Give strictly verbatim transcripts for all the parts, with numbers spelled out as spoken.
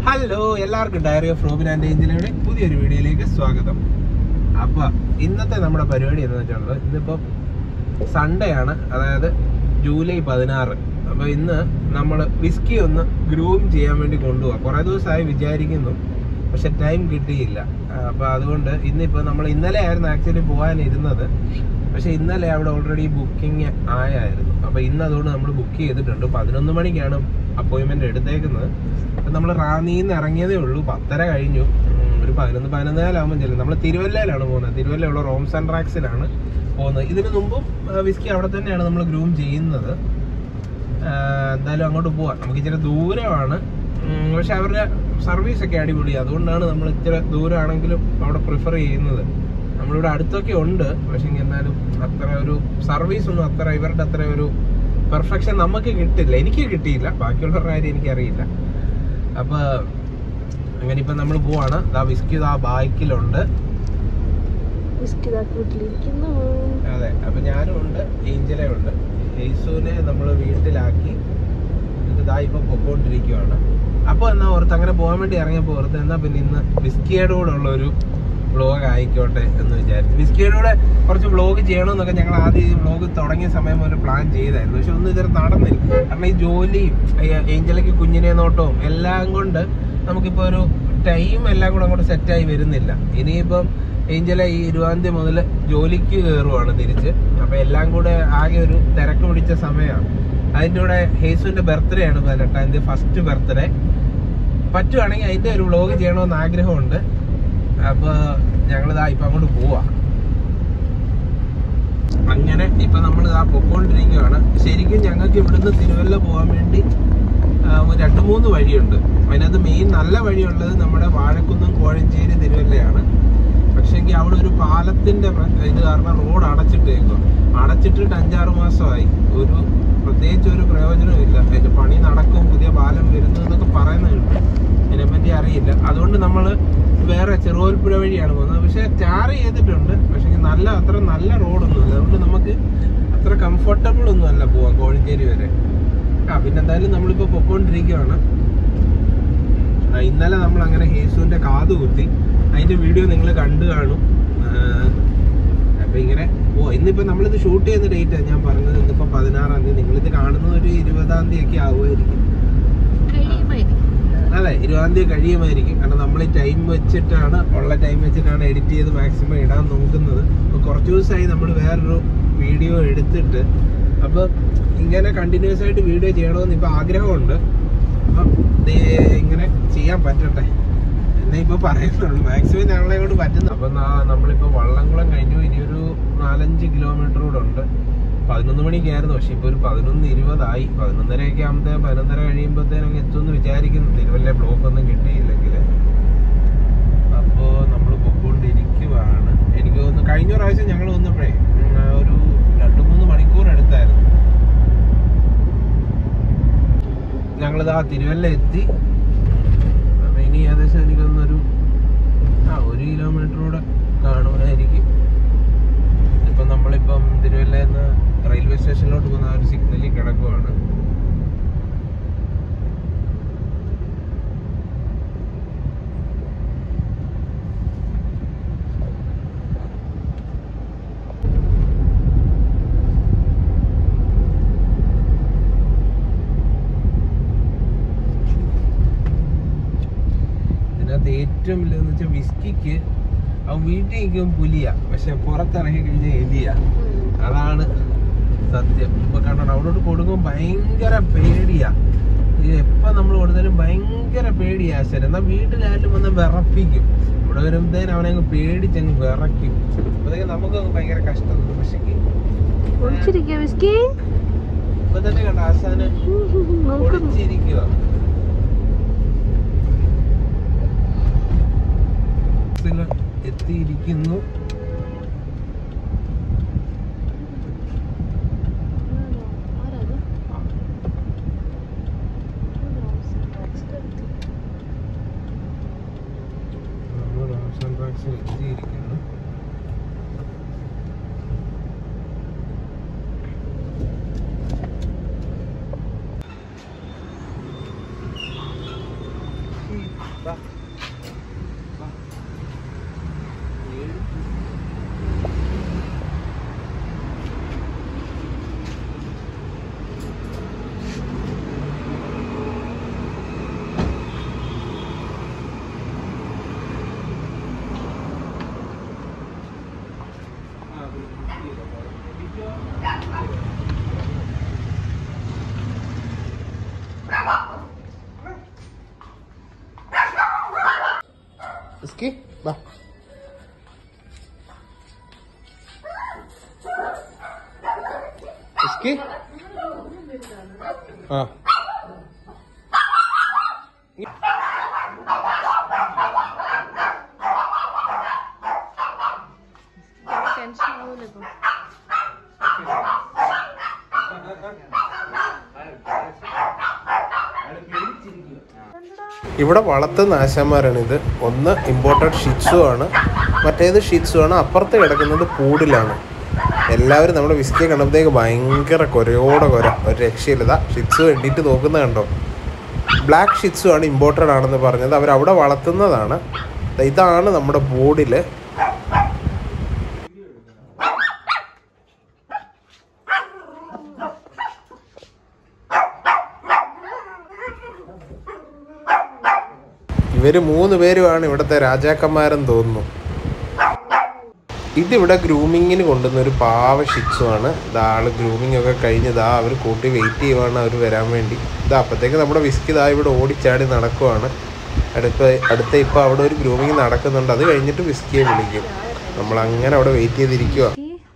Hello, എല്ലാവർക്കും diary of Robin and ഏഞ്ചലയുടെ പുതിയൊരു വീഡിയോയിലേക്ക് സ്വാഗതം. അപ്പൊ ഇന്നത്തെ നമ്മുടെ പരിപാടി എന്ന് വെച്ചാൽ ഇന്നിപ്പം സൺഡേ ആണ്, അതായത് ജൂലൈ പതിനാറ്. അപ്പൊ ഇന്ന് നമ്മൾ വിസ്കി ഒന്ന് ഗ്രൂം ചെയ്യാൻ വേണ്ടി കൊണ്ടുപോകാം. കുറെ ദിവസമായി വിചാരിക്കുന്നു, പക്ഷെ ടൈം കിട്ടിയില്ല. അപ്പൊ അതുകൊണ്ട് ഇന്നിപ്പോ നമ്മൾ ഇന്നലെ ആയിരുന്നു ആക്ച്വലി പോകാനിരുന്നത്, പക്ഷെ ഇന്നലെ അവിടെ ഓൾറെഡി ബുക്കിംഗ് ആയായിരുന്നു. അപ്പൊ ഇന്ന് അതുകൊണ്ട് നമ്മൾ ബുക്ക് ചെയ്തിട്ടുണ്ട്. പതിനൊന്ന് മണിക്കാണ് അപ്പോയിന്റ്മെന്റ് എടുത്തേക്കുന്നത്. അപ്പൊ നമ്മൾ റാന്നിയിൽ നിന്ന് ഇറങ്ങിയതേ ഉള്ളൂ, പത്തര കഴിഞ്ഞു. ഒരു പതിനൊന്ന് പതിനൊന്നേലാകുമ്പോൾ ചെല്ലും. നമ്മൾ തിരുവല്ലയിലാണ് പോകുന്നത്. തിരുവല്ലയുള്ള റോംസ് ആൻഡ് റാക്സിലാണ് പോകുന്നത്. ഇതിനു മുമ്പും വിസ്കി അവിടെ തന്നെയാണ് നമ്മൾ ഗ്രൂം ചെയ്യുന്നത്. എന്തായാലും അങ്ങോട്ട് പോവാം. നമുക്ക് ഇച്ചിരി ദൂരമാണ്, പക്ഷെ അവരുടെ സർവീസ് ഒക്കെ അടിപൊളിയാണ്. അതുകൊണ്ടാണ് നമ്മൾ ഇച്ചിരി ദൂരമാണെങ്കിലും അവിടെ പ്രിഫർ ചെയ്യുന്നത്. നമ്മളിവിടെ അടുത്തൊക്കെ ഉണ്ട്, പക്ഷെ എന്നാലും അത്ര ഒരു സർവീസ് ഒന്നും അത്ര ഇവരുടെ അത്ര ഒരു പെർഫെക്ഷൻ നമുക്ക് കിട്ടില്ല. എനിക്ക് കിട്ടിയില്ല, ബാക്കിയുള്ളവരുടെ കാര്യം എനിക്കറിയില്ല. അപ്പൊ അങ്ങനെ ഇപ്പൊ നമ്മൾ പോവാണ്. ആ വിസ്കി ആ ബൈക്കിലുണ്ട്. അതെ, അപ്പൊ ഞാനും ഉണ്ട്, ഏഞ്ചലും ഉണ്ട്. യേശുവിനെ നമ്മൾ വീട്ടിലാക്കി ഇതാ ഇപ്പൊ പൊക്കോണ്ടിരിക്കുവാണ്. അപ്പൊ എന്നാ ഓർത്ത് അങ്ങനെ പോകാൻ വേണ്ടി ഇറങ്ങിയപ്പോ ഓർത്ത് എന്നാ പിന്നെ ഇന്ന് വിസ്കിയുടെ കൂടെ ഉള്ള ഒരു വ്ളോഗ് ആയിക്കോട്ടെ എന്ന് വിചാരിച്ചു. വിസ്കിയുടെ കൂടെ കുറച്ച് വ്ളോഗ് ചെയ്യണമെന്നൊക്കെ ഞങ്ങൾ ആദ്യം ഈ വ്ളോഗ് തുടങ്ങിയ സമയം ഒരു പ്ലാൻ ചെയ്തായിരുന്നു, പക്ഷെ ഒന്നും ഇതുവരെ നടന്നില്ല. കാരണം ഈ ജോലിയും ഏഞ്ചലയ്ക്ക് കുഞ്ഞിനെ നോട്ടവും എല്ലാം കൊണ്ട് നമുക്കിപ്പോ ഒരു ടൈം എല്ലാം കൂടെ അങ്ങോട്ട് സെറ്റായി വരുന്നില്ല. ഇനിയിപ്പം ഏഞ്ചല ഈ ഇരുപതാം തീയതി മുതൽ ജോലിക്ക് കയറുവാണ് തിരിച്ച്. അപ്പൊ എല്ലാം കൂടെ ആകെ ഒരു തിരക്ക് പിടിച്ച സമയമാണ്. അതിൻ്റെ കൂടെ ഹേസുവിന്റെ ബർത്ത്ഡേ ആണ് പതിനെട്ടാം തീയതി, ഫസ്റ്റ് ബർത്ത്ഡേ. പറ്റുവാണെങ്കിൽ അതിന്റെ ഒരു വ്ളോഗ് ചെയ്യണമെന്ന് ആഗ്രഹമുണ്ട്. അപ്പൊ ഞങ്ങളിതാ ഇപ്പൊ അങ്ങോട്ട് പോവാ. അങ്ങനെ ഇപ്പൊ നമ്മൾ ഇതാ പൊക്കോണ്ടിരിക്കുകയാണ്. ശരിക്കും ഞങ്ങൾക്ക് ഇവിടുന്ന് തിരുവല്ല പോകാൻ വേണ്ടി രണ്ടു മൂന്ന് വഴിയുണ്ട്. അതിനകത്ത് മെയിൻ നല്ല വഴിയുള്ളത് നമ്മുടെ വാഴക്കുന്നം കോഴഞ്ചേരി തിരുവല്ലയാണ്. പക്ഷേ അവിടെ ഒരു പാലത്തിന്റെ ഇത് കാരണം റോഡ് അടച്ചിട്ടേക്കും. അടച്ചിട്ടിട്ട് അഞ്ചാറ് മാസമായി. ഒരു പ്രത്യേകിച്ച് ഒരു പ്രയോജനവും ഇല്ല. അതിന്റെ പണി നടക്കും, പുതിയ പാലം വരുന്നു എന്നൊക്കെ പറയുന്നുണ്ട്. അതിനെപ്പറ്റി അറിയില്ല. അതുകൊണ്ട് നമ്മൾ വേറെ ചെറുകോൽപ്പുഴ വഴിയാണ് പോകുന്നത്. പക്ഷെ ടാർ ചെയ്തിട്ടുണ്ട്, പക്ഷെ നല്ല അത്ര നല്ല റോഡൊന്നുമില്ല. അതുകൊണ്ട് നമുക്ക് അത്ര കംഫർട്ടബിൾ ഒന്നും അല്ല പോവാൻ കോഴഞ്ചേരി വരെ. ആ പിന്നെ എന്തായാലും നമ്മളിപ്പോ പൊക്കോണ്ടിരിക്കുകയാണ്. ഇന്നലെ നമ്മൾ അങ്ങനെ ഹേസുവിന്റെ കാത് കുത്തി, അതിന്റെ വീഡിയോ നിങ്ങൾ കണ്ടു കാണും. അപ്പൊ ഇങ്ങനെ ഓ ഇന്നിപ്പോ നമ്മളിത് ഷൂട്ട് ചെയ്യുന്ന ഡേറ്റ് ഞാൻ പറഞ്ഞത് ഇന്നിപ്പോ പതിനാറാം തീയതി. നിങ്ങളിത് കാണുന്നത് ഒരു ഇരുപതാം തീയതി ഒക്കെ ആവുമായിരിക്കും. അതെ, ഇരുപതാം തീയതി കഴിയുമായിരിക്കും. കാരണം നമ്മൾ ഈ ടൈം വെച്ചിട്ടാണ് ഉള്ള ടൈം വെച്ചിട്ടാണ് എഡിറ്റ് ചെയ്ത് മാക്സിമം ഇടാൻ നോക്കുന്നത്. അപ്പൊ കുറച്ച് ദിവസമായി നമ്മൾ വേറൊരു വീഡിയോ എടുത്തിട്ട്, അപ്പൊ ഇങ്ങനെ കണ്ടിന്യൂസ് ആയിട്ട് വീഡിയോ ചെയ്യണമെന്ന് ഇപ്പൊ ആഗ്രഹമുണ്ട്. അപ്പൊ ഇങ്ങനെ ചെയ്യാൻ പറ്റട്ടെ എന്നേ ഇപ്പൊ പറയുന്നുള്ളൂ. മാക്സിമം ഞങ്ങളെ കൊണ്ട് പറ്റുന്നു. അപ്പൊ നമ്മളിപ്പോ വള്ളംകുളം കഴിഞ്ഞു. ഇനിയൊരു നാലഞ്ച് കിലോമീറ്റർ കൂടെ ഉണ്ട്. പതിനൊന്ന് മണിക്കായിരുന്നു, പക്ഷെ ഇപ്പൊ ഒരു പതിനൊന്ന് ഇരുപതായി. പതിനൊന്നരയൊക്കെ ആകുമ്പത്തേ പതിനൊന്നര കഴിയുമ്പോഴത്തേനും എത്തുമെന്ന് വിചാരിക്കുന്നു, തിരുവല്ല ബ്ലോക്ക് ഒന്നും കിട്ടിയില്ലെങ്കിൽ. അപ്പോ നമ്മൾ പൊക്കോണ്ടിരിക്കുവാണ്. എനിക്ക് തോന്നുന്നു കഴിഞ്ഞ പ്രാവശ്യം ഞങ്ങൾ വന്നപ്പോഴേ ഒരു രണ്ടു മൂന്ന് മണിക്കൂർ എടുത്തായിരുന്നു. ഞങ്ങളിതാ തിരുവല്ല എത്തി. അപ്പൊ ഇനി ഏകദേശം എനിക്കൊന്നൊരു ആ ഒരു കിലോമീറ്റർ കൂടെ കാണുമായിരിക്കും. ഇപ്പൊ നമ്മളിപ്പം തിരുവല്ലയിൽ നിന്ന് റെയിൽവേ സ്റ്റേഷനിലോട്ട് പോകുന്ന ആ ഒരു സിഗ്നലിൽ കിടക്കുവാണ്. ഇതിനകത്ത് ഏറ്റവും വലുതെന്ന് വെച്ചാൽ വിസ്കിക്ക് അവൻ വീട്ടിൽ നിൽക്കും പുലിയ, പക്ഷെ പുറത്തിറങ്ങി കഴിഞ്ഞാൽ എലിയ. അതാണ് സത്യം. ഇപ്പൊ കണ്ടോ അവിടോട്ട് കൊടുക്കും ഭയങ്കര പേടിയാ. ഇത് എപ്പം നമ്മൾ കൊടുത്താലും ഭയങ്കര പേടിയാ. ശരി, എന്നാൽ വീട്ടിലായാലും വന്ന് വിറപ്പിക്കും. ഇവിടെ വരുമ്പോഴത്തേനും അവനെ അങ്ങ് പേടിച്ചങ്ങ് വിറയ്ക്കും. അപ്പോഴത്തേക്കും നമുക്കങ്ങ് ഭയങ്കര കഷ്ടം. പക്ഷെ ഇപ്പൊ തന്നെ കണ്ട ആശാന് ഒളിച്ചിരിക്കുക. എത്തിയിരിക്കുന്നു. എത്തിയിരിക്കുന്നു. इसकी बा इसकी हाँ ഇവിടെ വളർത്തുന്ന ആശാന്മാരാണിത്. ഒന്ന് ഇമ്പോർട്ടഡ് ഷിറ്റ്സു ആണ്, മറ്റേത് ഷിറ്റ്സു ആണ്, അപ്പുറത്ത് കിടക്കുന്നത് പൂഡിലാണ്. എല്ലാവരും നമ്മുടെ വിസ്കിയെ കണ്ടപ്പോഴത്തേക്ക് ഭയങ്കര കൊരയോടെ കൊര, ഒരു രക്ഷയില്ലതാ. ഷിറ്റ്സു എണ്ണീറ്റ് നോക്കുന്നത് കണ്ടോ. ബ്ലാക്ക് ഷിറ്റ്സു ആണ് ഇമ്പോർട്ടഡ് ആണെന്ന് പറഞ്ഞത്, അവരവിടെ വളർത്തുന്നതാണ്. ഇതാണ് നമ്മുടെ ബോർഡിൽ. ഇവർ മൂന്ന് പേരുമാണ് ഇവിടുത്തെ രാജാക്കന്മാരെന്ന് തോന്നുന്നു. ഇതിവിടെ ഗ്രൂമിങ്ങിന് കൊണ്ടുവന്ന ഒരു പാവ ഷിറ്റ്സു ആണ്. ഇതാ ആൾ ഗ്രൂമിങ് ഒക്കെ കഴിഞ്ഞ് ഇതാ അവർ കൂട്ടി വെയിറ്റ് ചെയ്യുവാണ് അവർ വരാൻ വേണ്ടി. ഇതാ അപ്പോഴത്തേക്ക് നമ്മുടെ വിസ്കി ഇതാ ഇവിടെ ഓടിച്ചാടി നടക്കുവാണ്. അടുത്ത അടുത്ത ഇപ്പോൾ അവിടെ ഒരു ഗ്രൂമിങ് നടക്കുന്നുണ്ട്. അത് കഴിഞ്ഞിട്ട് വിസ്കിയെ വിളിക്കും. നമ്മൾ അങ്ങനെ അവിടെ വെയിറ്റ് ചെയ്തിരിക്കുക.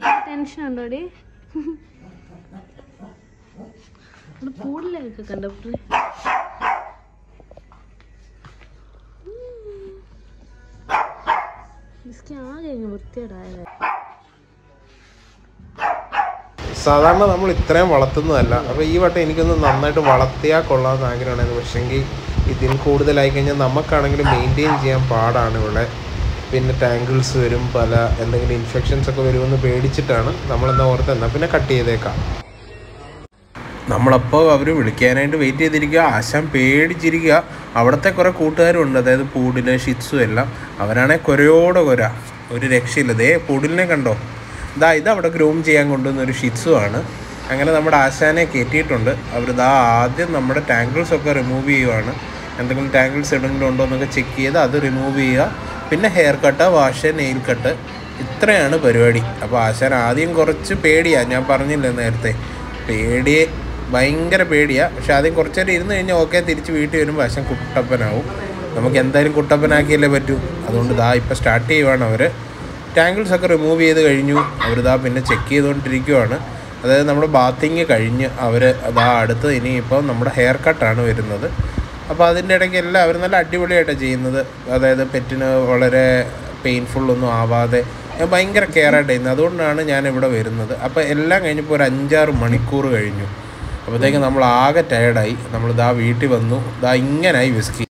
സാധാരണ നമ്മൾ ഇത്രയും വളർത്തുന്നതല്ല. അപ്പോൾ ഈ വട്ടം എനിക്കൊന്ന് നന്നായിട്ട് വളർത്തിയാൽ കൊള്ളാമെന്ന് ആഗ്രഹമായിരുന്നു. പക്ഷേങ്കിൽ ഇതിൽ കൂടുതലായി കഴിഞ്ഞാൽ നമുക്കാണെങ്കിലും മെയിൻറ്റെയിൻ ചെയ്യാൻ പാടാണ് ഇവിടെ. പിന്നെ ടാങ്കിൾസ് വരും, പല എന്തെങ്കിലും ഇൻഫെക്ഷൻസ് ഒക്കെ വരുമെന്ന് പേടിച്ചിട്ടാണ് നമ്മളെന്താ ഓർത്ത് എന്നാൽ പിന്നെ കട്ട് ചെയ്തേക്കാം. നമ്മളപ്പോൾ അവർ വിളിക്കാനായിട്ട് വെയിറ്റ് ചെയ്തിരിക്കുക. ആശാൻ പേടിച്ചിരിക്കുക. അവിടുത്തെ കുറേ കൂട്ടുകാരുണ്ട്, അതായത് പൂഡിലെ ഷിറ്റ്സു എല്ലാം. അവരാണെങ്കിൽ കൊരയോടെ കൊര, ഒരു രക്ഷയില്ല. ദേ പൂഡിലിനെ കണ്ടോ, ഇതാ ഇത് അവിടെ ഗ്രൂം ചെയ്യാൻ കൊണ്ടുവന്നൊരു ഷിറ്റ്സു ആണ്. അങ്ങനെ നമ്മുടെ ആശാനെ കയറ്റിയിട്ടുണ്ട്. അവരിതാ ആദ്യം നമ്മുടെ ടാങ്കിൾസ് ഒക്കെ റിമൂവ് ചെയ്യുവാണ്. എന്തെങ്കിലും ടാങ്കിൾസ് എവിടെയെങ്കിലും ഉണ്ടോ എന്നൊക്കെ ചെക്ക് ചെയ്ത് അത് റിമൂവ് ചെയ്യുക. പിന്നെ hair cut, wash, nail cut, ഇത്രയാണ് പരിപാടി. അപ്പോൾ ആശാൻ ആദ്യം കുറച്ച് പേടിയാണ്, ഞാൻ പറഞ്ഞില്ലേ നേരത്തെ, പേടിയെ ഭയങ്കര പേടിയാണ്. പക്ഷെ ആദ്യം കുറച്ച് നേരം ഇരുന്ന് കഴിഞ്ഞാൽ ഓക്കെ, തിരിച്ച് വീട്ടിൽ വരുമ്പോൾ ആശാൻ കുട്ടപ്പനാവും. നമുക്ക് എന്തായാലും കുട്ടപ്പനാക്കിയല്ലേ പറ്റൂ. അതുകൊണ്ട് ഇതാ ഇപ്പോൾ സ്റ്റാർട്ട് ചെയ്യുവാണ് അവർ. ടാങ്കിൾസ് ഒക്കെ റിമൂവ് ചെയ്ത് കഴിഞ്ഞു. അവരിതാ പിന്നെ ചെക്ക് ചെയ്തുകൊണ്ടിരിക്കുവാണ്. അതായത് നമ്മുടെ ബാത്തിങ് കഴിഞ്ഞ് അവർ അതാ അടുത്ത് ഇനിയിപ്പോൾ നമ്മുടെ ഹെയർ കട്ടാണ് വരുന്നത്. അപ്പോൾ അതിൻ്റെ ഇടയ്ക്ക് എല്ലാം അവർ നല്ല അടിപൊളിയായിട്ടാണ് ചെയ്യുന്നത്. അതായത് പെറ്റിന് വളരെ പെയിൻഫുള്ളൊന്നും ആവാതെ ഭയങ്കര കെയറായിട്ട് ചെയ്യുന്നത്. അതുകൊണ്ടാണ് ഞാൻ ഇവിടെ വരുന്നത്. അപ്പോൾ എല്ലാം കഴിഞ്ഞപ്പോൾ ഒരു അഞ്ചാറ് മണിക്കൂർ കഴിഞ്ഞു. അപ്പോഴത്തേക്ക് നമ്മൾ ആകെ ടയർഡായി. നമ്മൾ ഇതാ വീട്ടിൽ വന്നു. ഇതാ ഇങ്ങനായി വിസ്കി.